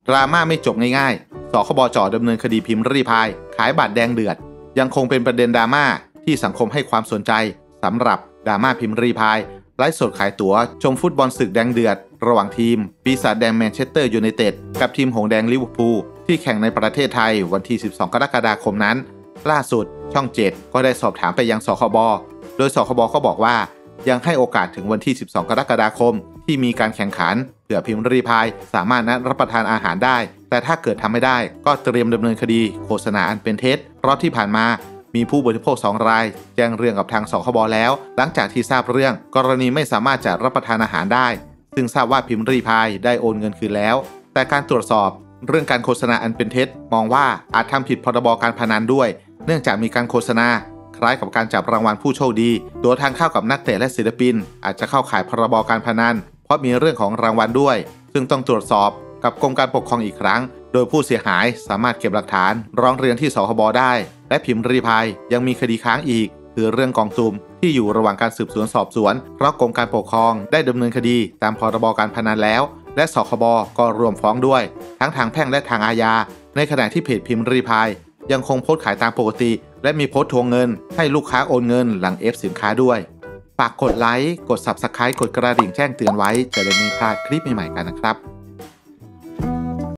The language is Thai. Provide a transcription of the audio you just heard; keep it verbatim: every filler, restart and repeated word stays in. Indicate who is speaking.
Speaker 1: ดราม่าไม่จบง่ายๆสคบจ่อดำเนินคดีพิมพ์รีพายขายบัตรแดงเดือดยังคงเป็นประเด็นดราม่าที่สังคมให้ความสนใจสำหรับดราม่าพิมพ์รีพายไลฟ์สดขายตั๋วชมฟุตบอลศึกแดงเดือดระหว่างทีมปีศาจแดงแมนเชสเตอร์ยูไนเต็ดกับทีมหงส์แดงลิเวอร์พูลที่แข่งในประเทศไทยวันที่สิบสองกรกฎาคมนั้นล่าสุดช่องเจ็ดก็ได้สอบถามไปยังสคบโดยสคบก็บอกว่ายังให้โอกาสถึงวันที่สิบสองกรกฎาคมที่มีการแข่งขันเพื่อพิมพ์รีพายสามารถนัดรับประทานอาหารได้แต่ถ้าเกิดทำไม่ได้ก็เตรียมดำเนินคดีโฆษณาอันเป็นเท็จเพราะที่ผ่านมามีผู้บริโภคสองรายแจ้งเรื่องกับทางสคบแล้วหลังจากที่ทราบเรื่องกรณีไม่สามารถจะรับประทานอาหารได้ซึ่งทราบว่าพิมพ์รีพายได้โอนเงินคืนแล้วแต่การตรวจสอบเรื่องการโฆษณาอันเป็นเท็จมองว่าอาจทำผิดพรบการพนันด้วยเนื่องจากมีการโฆษณาคล้ายกับการจับรางวัลผู้โชคดีตัวทางเข้ากับนักเตะและศิลปินอาจจะเข้าข่ายพรบการพนันเพราะมีเรื่องของรางวัลด้วยซึ่งต้องตรวจสอบกับกรมการปกครองอีกครั้งโดยผู้เสียหายสามารถเก็บหลักฐานร้องเรียนที่สคบได้และพิมพ์รีพายยังมีคดีค้างอีกคือเรื่องกองทุนที่อยู่ระหว่างการสืบสวนสอบสวนเพราะกรมการปกครองได้ดำเนินคดีตามพรบการพนันแล้วและสคบก็รวมฟ้องด้วยทั้งทางแพ่งและทางอาญาในขณะที่เพจพิมพ์รีพายยังคงโพสต์ขายตามปกติและมีโพสต์ทวงเงินให้ลูกค้าโอนเงินหลังเอฟสินค้าด้วยฝากกดไลค์กด ซับสไครบ์ กดกระดิ่งแจ้งเตือนไว้จะได้ไม่พลาดคลิปใหม่ๆกันนะครับ